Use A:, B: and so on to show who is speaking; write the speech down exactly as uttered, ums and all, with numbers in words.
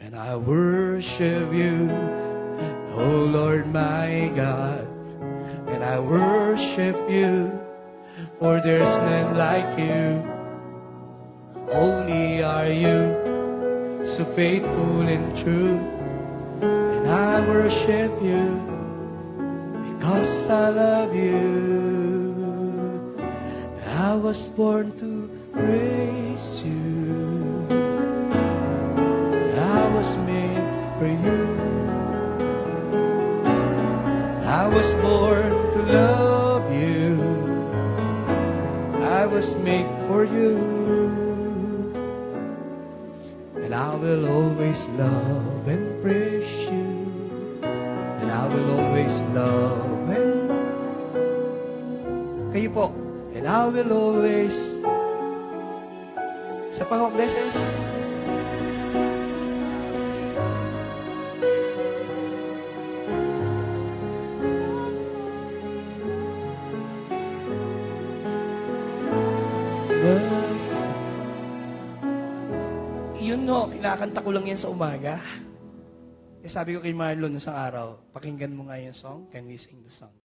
A: And I worship you, oh Lord my God. And I worship you, for there's none like you. Holy are you, so faithful and true. And I worship you, because I love you. I was born to praise you. I was made for you. I was born to love you. I was made for you. And I will always love and praise you. And I will always love and kayo po. And I will always sa pa blessings. Bas. Yun no, kinakanta ko lang yan sa umaga. Eh sabi ko kay Marlon isang araw, pakinggan mo nga yung song, can we sing the song?